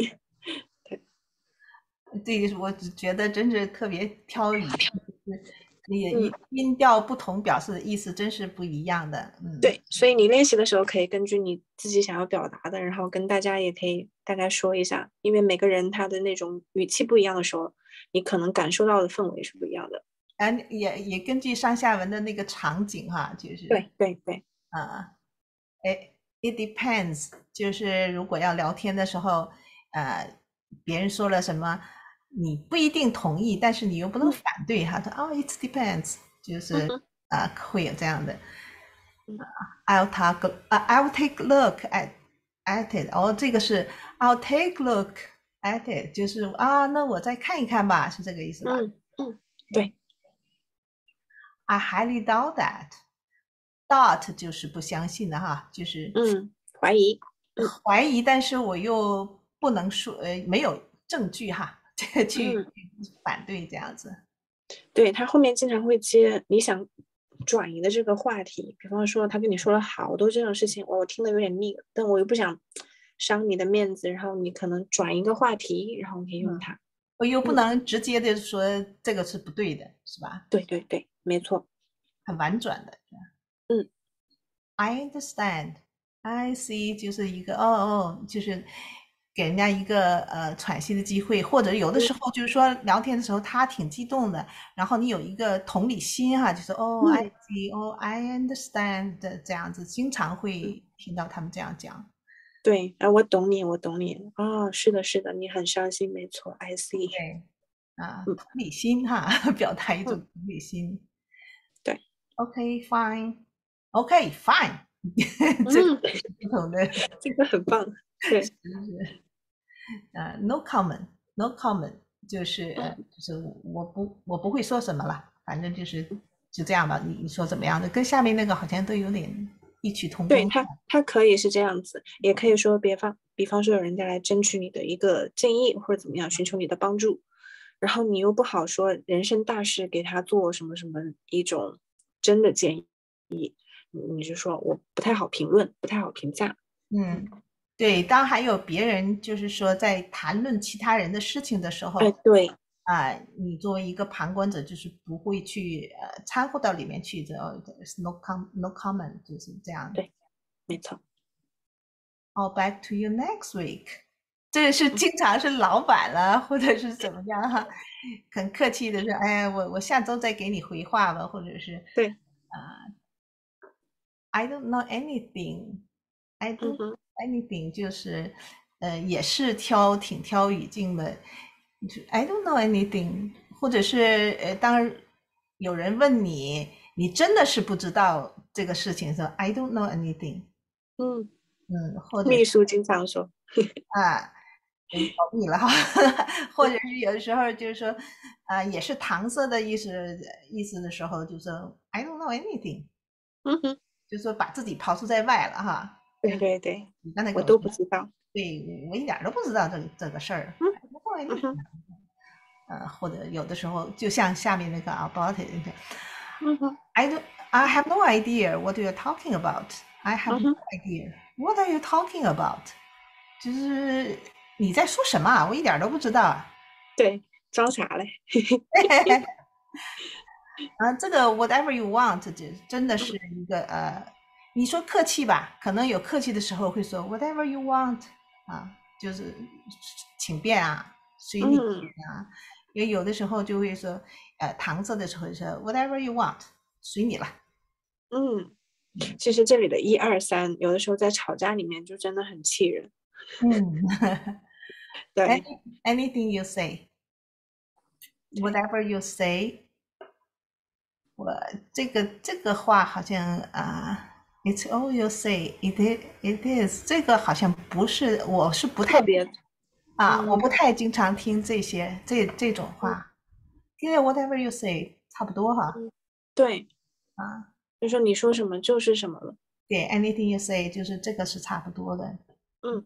对，对，我只觉得真是特别挑语，你音调不同，表示的意思真是不一样的。嗯， 对，所以你练习的时候可以根据你自己想要表达的，然后跟大家也可以大概说一下，因为每个人他的那种语气不一样的时候，你可能感受到的氛围是不一样的。 啊，也也根据上下文的那个场景哈，就是对对对， 啊，哎 ，it depends， 就是如果要聊天的时候，呃，别人说了什么，你不一定同意，但是你又不能反对哈，说哦 ，it depends， 就是啊、呃，会有这样的。I'll take 啊、uh,，I'll take a look at at it， 哦，这个是 I'll take a look at it， 就是啊，那我再看一看吧，是这个意思吧？ 嗯嗯，对。 I highly doubt that。doubt 就是不相信的哈，就是嗯怀疑， 嗯、怀疑，但是我又不能说呃没有证据哈，去、嗯、反对这样子。 对，他后面经常会接你想转移的这个话题，比方说他跟你说了好多这种事情，我听得有点腻了，但我又不想伤你的面子，然后你可能转一个话题，然后你可以用它。 嗯、我又不能直接的说这个是不对的，是吧？ 对对对，没错， 很婉转的。 嗯 I understand, I see， 就是一个哦哦，就是给人家一个呃喘息的机会，或者有的时候就是说聊天的时候他挺激动的，然后你有一个同理心哈，就是哦、嗯、I see， 哦 I understand 的这样子，经常会听到他们这样讲。 对，啊，我懂你，我懂你，哦，是的，是的，你很伤心，没错 ，I see。 对，啊，同理心哈，表达一种同理心。 嗯、对 ，OK fine，OK fine， 这个不同的， 这个很棒，对。 呃、uh, ，no comment，no comment， 就是呃，就是我不我不会说什么了，反正就是就这样吧。你你说怎么样的，跟下面那个好像都有点异曲同工。 对他，他可以是这样子，也可以说别方，比方说有人家来争取你的一个建议或者怎么样，寻求你的帮助，然后你又不好说人生大事给他做什么什么一种真的建议，你就说我不太好评论，不太好评价。 嗯。对，当还有别人就是说在谈论其他人的事情的时候， 哎，对， 啊、呃，你作为一个旁观者，就是不会去呃掺和到里面去的、哦、，no com no comment， 就是这样。 对，没错。 I'll back to you next week， 这是经常是老板了，或者是怎么样哈，很客气的说，哎，我我下周再给你回话吧，或者是对， 啊、呃、，I don't know anything，I don't、嗯、 anything 就是呃也是挑挺挑语境的。I don't know anything， 或者是呃当有人问你，你真的是不知道这个事情，说 I don't know anything。 嗯嗯，或者秘书经常说啊。嗯，保密了哈，或者是有的时候就是说，啊、呃，也是搪塞的意思意思的时候，就说 I don't know anything， 嗯哼， 就说把自己抛出在外了哈。 对对对， 你刚才我都不知道， 对我一点都不知道这个这个事儿。 嗯哼， 呃，或者有的时候就像下面那个 about it， 嗯哼 I don't, I have no idea what you're talking about. I have no idea. What are you talking about? 就是你在说什么啊？我一点都不知道啊。 对，装傻嘞。 啊，这个 whatever you want 就真的是一个呃，你说客气吧，可能有客气的时候会说 whatever you want 啊，就是请便啊，随你便啊。也有的时候就会说，呃，搪塞的时候说 whatever you want， 随你了。 嗯，其实这里的一二三，有的时候在吵架里面就真的很气人。 嗯， 对 ，anything you say, whatever you say， 我这个这个话好像啊、uh, ，it's all you say, it is, it is， 这个好像不是，我是不太别啊、 嗯， 我不太经常听这些这这种话，因为 whatever you say 差不多哈。 嗯、对， 啊， 就说你说什么就是什么了。 对 ，anything you say 就是这个是差不多的。 嗯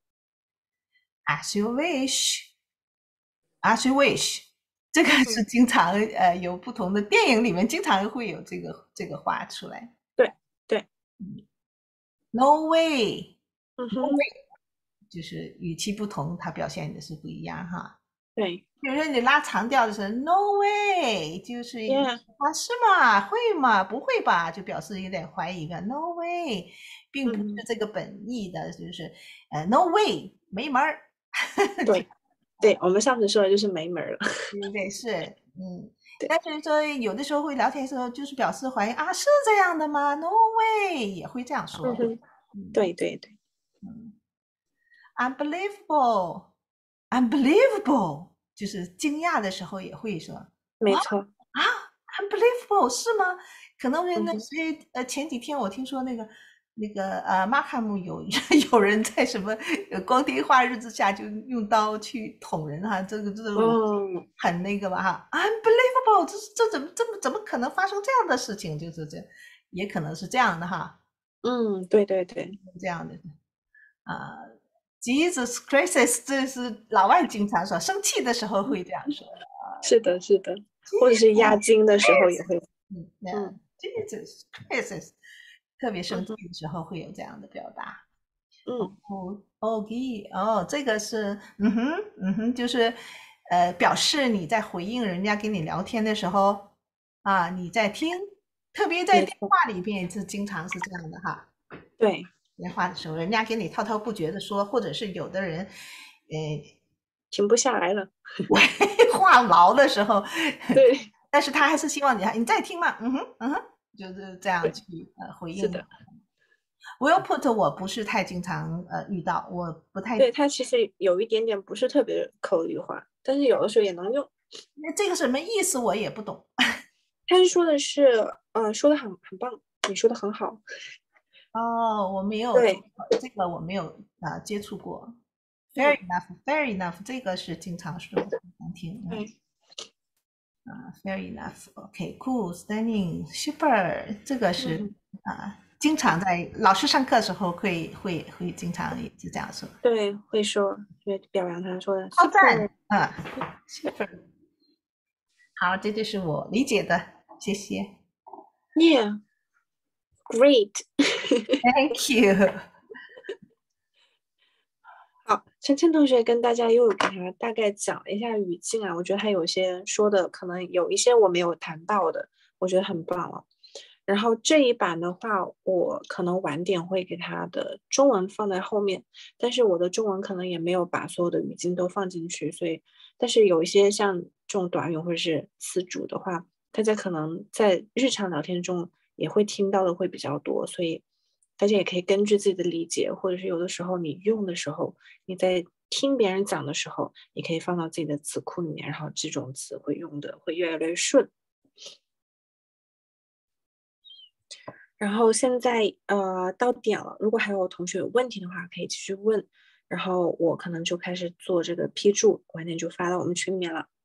，as you wish, as you wish， 这个是经常、嗯、呃有不同的电影里面经常会有这个这个话出来。 对对、 嗯、，no way， 嗯哼， no way， 就是语气不同，它表现的是不一样哈。 对， 比如说你拉长调的时候 ，no way， 就是、 yeah. 啊是吗？会吗？不会吧？就表示有点怀疑的 ，no way， 并不是这个本意的，嗯、就是呃 no way 没门儿。 对对，我们上次说的就是没门儿了。 对对是，嗯。但是说有的时候会聊天的时候，就是表示怀疑啊，是这样的吗 ？No way， 也会这样说。 嗯嗯、对对对， 嗯 ，unbelievable，unbelievable， unbelievable， 就是惊讶的时候也会说， 没错啊 ，unbelievable 是吗？可能那所以、嗯、呃前几天我听说那个那个呃马卡姆有有人在什么光天化日之下就用刀去捅人哈，这个这个很那个吧哈、嗯、，unbelievable， 这这怎么这么怎么可能发生这样的事情？就是这也可能是这样的哈。 嗯，对对对， 这样的啊。呃 Jesus Christ， 这是老外经常说，生气的时候会这样说。 是的，是的，或者是压惊的时候也会。 嗯嗯 ，Jesus Christ， 特别生气的时候会有这样的表达。 嗯， 哦 ，OK， 哦，这个是，嗯哼，嗯哼，就是呃，表示你在回应人家跟你聊天的时候啊，你在听，特别在电话里边是经常是这样的哈。 对。 电话的时候，人家跟你滔滔不绝的说，或者是有的人，呃， 停不下来了， 话痨的时候， 对， 但是他还是希望你，你再听嘛，嗯哼，嗯哼，就是这样去呃回应。 是的 ，will put 我不是太经常呃遇到，我不太。 对，它其实有一点点不是特别口语化，但是有的时候也能用。 那这个什么意思我也不懂。 他是说的是，呃，说的很很棒，你说的很好。 哦，我没有， 对， 这个我没有啊、呃、接触过。Fair enough，fair enough， 这个是经常说，经常听。 对。 啊 ，fair enough，OK，cool，stunning，super， 这个是啊、嗯呃，经常在老师上课的时候会会会经常也是这样说。 对，会说，会表扬他说的。 好赞啊 ，super。好，这就是我理解的，谢谢。 Yeah，great 。 Thank you。 好，晨晨同学跟大家又给他大概讲了一下语境啊，我觉得他有些说的可能有一些我没有谈到的，我觉得很棒了。然后这一版的话，我可能晚点会给他的中文放在后面，但是我的中文可能也没有把所有的语境都放进去，所以，但是有一些像这种短语或者是词组的话，大家可能在日常聊天中也会听到的会比较多，所以大家也可以根据自己的理解，或者是有的时候你用的时候，你在听别人讲的时候，你可以放到自己的词库里面，然后这种词汇用的会越来越顺。然后现在呃到点了，如果还有同学有问题的话，可以继续问。然后我可能就开始做这个批注，晚点就发到我们群里面了。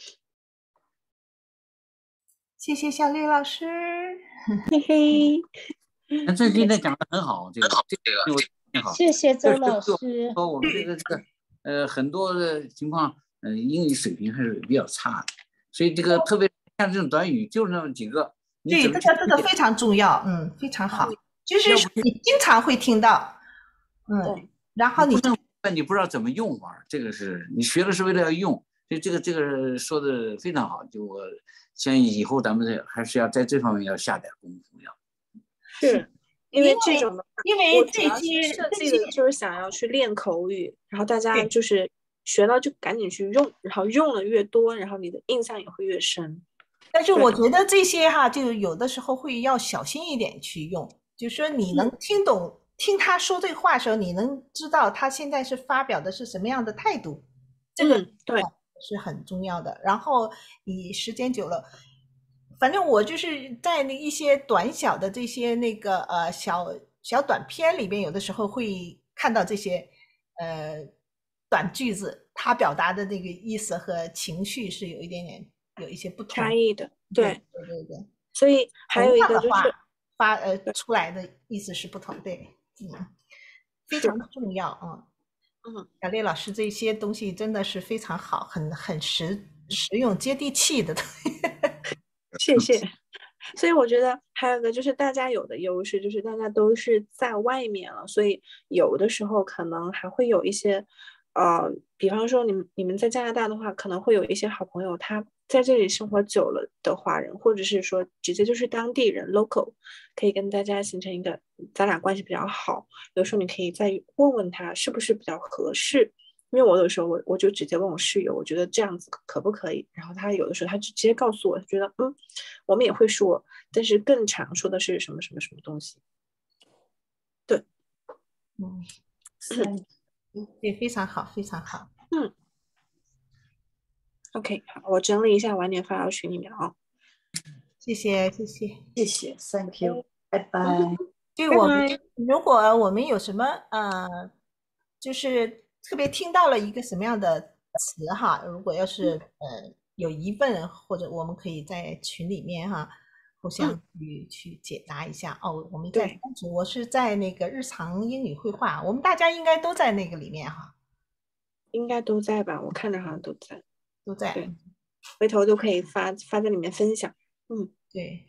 谢谢小丽老师， 嘿嘿。 那这今天讲的很好，这个这个挺好。 谢谢周老师。 说我们这个这个呃很多的情况，呃英语水平还是比较差的，所以这个特别像这种短语就那么几个。 对，这个这个非常重要，嗯，非常好，就是你经常会听到，嗯，然后你你不知道怎么用法，这个是你学的是为了要用，所以这个这个说的非常好。就我相信以后咱们还是要在这方面要下点功夫要。 是因为这种的， 因为这些设计的就是想要去练口语，然后大家就是学到就赶紧去用，然后用了越多，然后你的印象也会越深。 但是我觉得这些哈，就有的时候会要小心一点去用，就是说你能听懂、嗯、听他说这个话的时候，你能知道他现在是发表的是什么样的态度，这个对是很重要的。然后你时间久了，反正我就是在那一些短小的这些那个呃小小短片里边，有的时候会看到这些呃短句子，它表达的那个意思和情绪是有一点点。有一些不同差异的， 对对对对， 所以还有一个就是发呃出来的意思是不同，对，嗯，非常重要啊， 嗯， 小丽老师这些东西真的是非常好，很很实实用、接地气的。 谢谢。所以我觉得还有一个就是大家有的优势就是大家都是在外面了，所以有的时候可能还会有一些呃，比方说你们你们在加拿大的话，可能会有一些好朋友他在这里生活久了的华人，或者是说直接就是当地人 local， 可以跟大家形成一个咱俩关系比较好。有时候你可以再问问他是不是比较合适，因为我有时候我我就直接问我室友，我觉得这样子可不可以？然后他有的时候他直接告诉我，他觉得嗯，我们也会说，但是更常说的是什么什么什么东西。对， 嗯，对，非常好，非常好。 嗯。OK， 好，我整理一下，晚点发到群里面啊。 谢谢，谢谢， 谢谢 ，Thank you， 拜拜。 对我们，如果我们有什么呃，就是特别听到了一个什么样的词哈，如果要是呃有疑问，或者我们可以在群里面哈互相去、嗯、去解答一下。哦，我们在三组，我是在那个日常英语绘画，我们大家应该都在那个里面哈。 应该都在吧？我看着好像都在。 都在， 对，回头就可以发发在里面分享。嗯， 对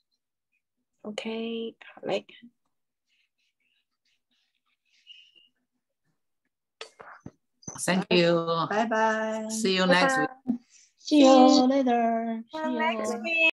，OK， 好嘞。 Thank you. Bye bye. See you next week. See you later. See you next week.